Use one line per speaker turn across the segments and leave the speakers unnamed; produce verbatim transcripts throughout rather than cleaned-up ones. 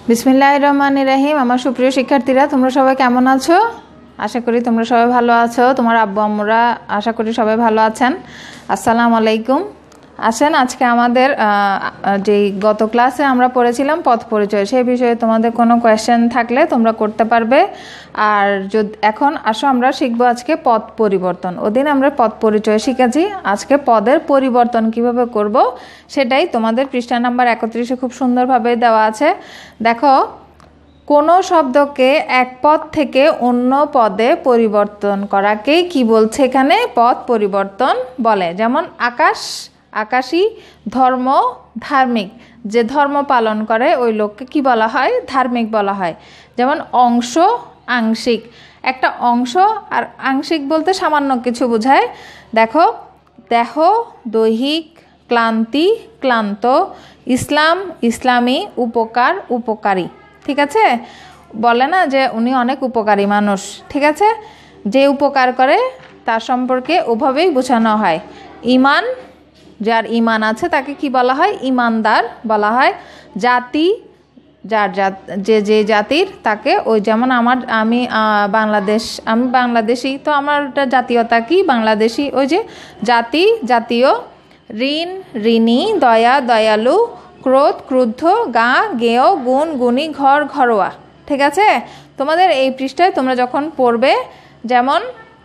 বিসমিল্লাহির রহমানির রহিম। আমার সুপ্রিয় শিক্ষার্থীরা, তোমরা সবাই কেমন আছো? আশা করি তোমরা সবাই ভালো আছো। তোমার আব্বু আম্মুরা আশা করি সবাই ভালো আছেন। আসসালামু আলাইকুম। আসেন, আজকে আমাদের যেই গত ক্লাসে আমরা পড়েছিলাম পথ পরিচয়, সেই বিষয়ে তোমাদের কোনো কোয়েশ্চেন থাকলে তোমরা করতে পারবে। আর যদি এখন আসো আমরা শিখবো আজকে পথ পরিবর্তন। ওদিন আমরা পথ পরিচয় শিখেছি, আজকে পদের পরিবর্তন কিভাবে করব সেটাই তোমাদের পৃষ্ঠা নাম্বার একত্রিশে খুব সুন্দরভাবে দেওয়া আছে। দেখো, কোনো শব্দকে এক পদ থেকে অন্য পদে পরিবর্তন করাকেই কি বলছে এখানে? পদ পরিবর্তন বলে। যেমন আকাশ, আকাশী, ধর্ম, ধার্মিক। যে ধর্ম পালন করে ওই লোককে কি বলা হয়? ধার্মিক বলা হয়। যেমন অংশ, আংশিক। একটা অংশ আর আংশিক বলতে সামান্য কিছু বোঝায়। দেখো, দেহ, দৈহিক, ক্লান্তি, ক্লান্ত, ইসলাম, ইসলামী, উপকার, উপকারী। ঠিক আছে, বলে না যে উনি অনেক উপকারী মানুষ। ঠিক আছে, যে উপকার করে তার সম্পর্কে ওভাবেই বোঝানো হয়। ঈমান, যার ঈমান আছে তাকে কি বলা হয়? ঈমানদার বলা হয়। জাতি, যার জাত যে যে জাতির তাকে, ওই যেমন আমার আমি বাংলাদেশ, আমি বাংলাদেশি, তো আমার জাতীয়তা কি? বাংলাদেশি। ওই যে জাতি, জাতীয়। ঋণ, ঋণী, দয়া, দয়ালু, ক্রোধ, ক্রুদ্ধ, গা, গেয়, গুণ, গুণী, ঘর, ঘরোয়া। ঠিক আছে, তোমাদের এই পৃষ্ঠায় তোমরা যখন পড়বে, যেমন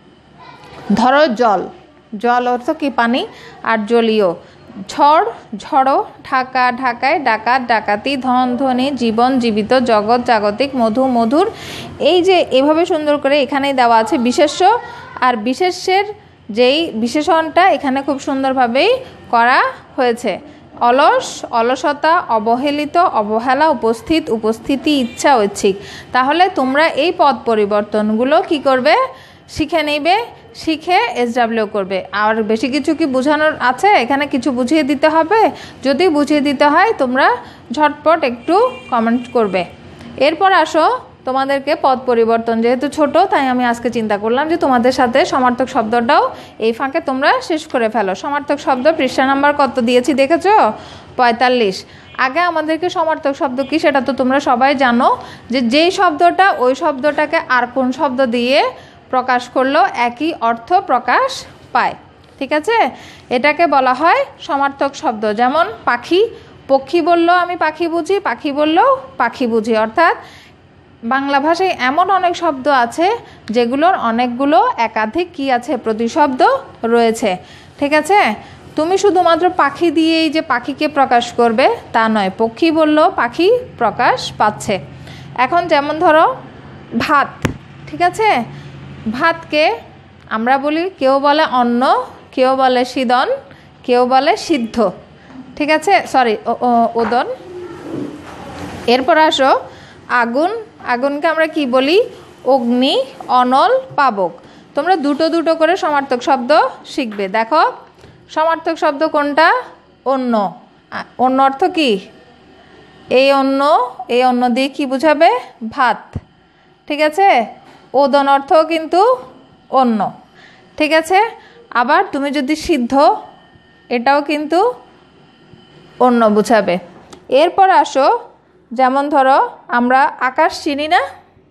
ধরো জল, জল অর্থ কি? পানি। আর জলীয়। ঝড়, ঝড়ো, ঢাকা, ঢাকায়, ডাকাত, ডাকাতি, ধন, ধনী, জীবন, জীবিত, জগৎ, জাগতিক, মধু, মধুর। এই যে এভাবে সুন্দর করে এখানেই দেওয়া আছে বিশেষ্য, আর বিশেষ্যের যেই বিশেষণটা এখানে খুব সুন্দরভাবেই করা হয়েছে। অলস, অলসতা, অবহেলিত, অবহেলা, উপস্থিত, উপস্থিতি, ইচ্ছা, ঐচ্ছিক। তাহলে তোমরা এই পদ পরিবর্তনগুলো কি করবে? শিখে নিবে, শিখে এসডাব্লিউ করবে। আর বেশি কিছু কি বোঝানোর আছে? এখানে কিছু বুঝিয়ে দিতে হবে। যদি বুঝিয়ে দিতে হয় তোমরা ঝটপট একটু কমেন্ট করবে। এরপর আসো, তোমাদেরকে পদ পরিবর্তন যেহেতু ছোট, তাই আমি আজকে চিন্তা করলাম যে তোমাদের সাথে সমার্থক শব্দটাও এই ফাঁকে তোমরা শেষ করে ফেলো। সমার্থক শব্দ পৃষ্ঠা নাম্বার কত দিয়েছি দেখেছো? পঁয়তাল্লিশ। আগে আমাদেরকে সমার্থক শব্দ কি সেটা তো তোমরা সবাই জানো, যে যেই শব্দটা ওই শব্দটাকে আর কোন শব্দ দিয়ে প্রকাশ করলেও একই অর্থ প্রকাশ পায়। ঠিক আছে, এটাকে বলা হয় সমার্থক শব্দ। যেমন পাখি, পক্ষী বললেও আমি পাখি বুঝি, পাখি বললেও পাখি বুঝি। অর্থাৎ বাংলা ভাষায় এমন অনেক শব্দ আছে যেগুলোর অনেকগুলো একাধিক কি আছে? প্রতিশব্দ রয়েছে। ঠিক আছে, তুমি শুধুমাত্র পাখি দিয়েই যে পাখিকে প্রকাশ করবে তা নয়, পক্ষী বললেও পাখি প্রকাশ পাচ্ছে। এখন যেমন ধরো ভাত। ঠিক আছে, ভাতকে আমরা বলি, কেউ বলে অন্ন, কেউ বলে সিদন, কেউ বলে সিদ্ধ। ঠিক আছে, সরি ওদন। এরপর আসো আগুন। আগুনকে আমরা কি বলি? অগ্নি, অনল, পাবক। তোমরা দুটো দুটো করে সমার্থক শব্দ শিখবে। দেখো, সমার্থক শব্দ কোনটা? অন্য। অন্য অর্থ কি? এই অন্য, এই অন্য দিয়ে কি বুঝাবে? ভাত। ঠিক আছে, ওদন অর্থ কিন্তু অন্য। ঠিক আছে, আবার তুমি যদি সিদ্ধ, এটাও কিন্তু অন্য বুঝাবে। এরপর আসো, যেমন ধরো আমরা আকাশ চিনি না?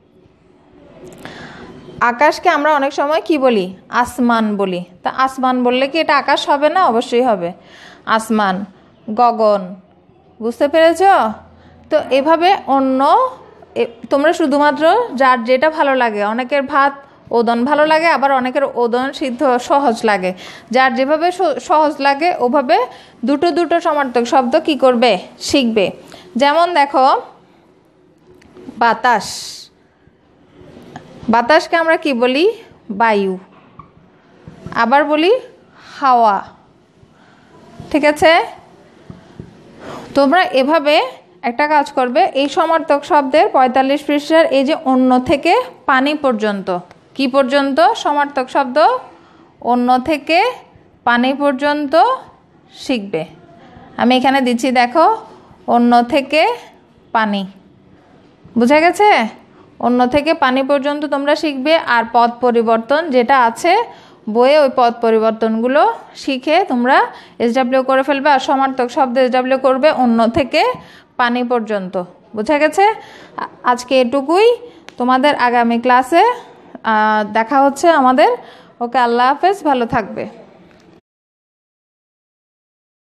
আকাশকে আমরা অনেক সময় কি বলি? আসমান বলি। তা আসমান বললে কি এটা আকাশ হবে না? অবশ্যই হবে। আসমান, গগন। বুঝতে পেরেছ? তো এভাবে অন্য, তোমরা শুধুমাত্র যার যেটা ভালো লাগে, অনেকের ভাত ওদন ভালো লাগে, আবার অনেকের ওদন সিদ্ধ সহজ লাগে। যার যেভাবে সহজ লাগে ওভাবে দুটো দুটো সমার্থক শব্দ কি করবে? শিখবে। যেমন দেখো বাতাস। বাতাসকে আমরা কি বলি? বায়ু। আবার বলি হাওয়া। ঠিক আছে, তোমরা এভাবে একটা কাজ করবে, এই সমার্থক শব্দের পঁয়তাল্লিশ পৃষ্ঠার এই যে অন্য থেকে পানি পর্যন্ত, কি পর্যন্ত? সমার্থক শব্দ অন্য থেকে পানি পর্যন্ত শিখবে। আমি এখানে দিচ্ছি, দেখো, অন্য থেকে পানি। বুঝা গেছে? অন্য থেকে পানি পর্যন্ত তোমরা শিখবে। আর পদ পরিবর্তন যেটা আছে বইয়ে, ওই পদ পরিবর্তনগুলো শিখে তোমরা এসডাব্লিউ করে ফেলবে। আর সমার্থক শব্দ এসডাব্লিউ করবে অন্য থেকে পানি পর্যন্ত। বুঝা গেছে? আজকে এটুকুই, তোমাদের আগামী ক্লাসে দেখা হচ্ছে আমাদের। ওকে, আল্লাহ হাফেজ, ভালো থাকবে।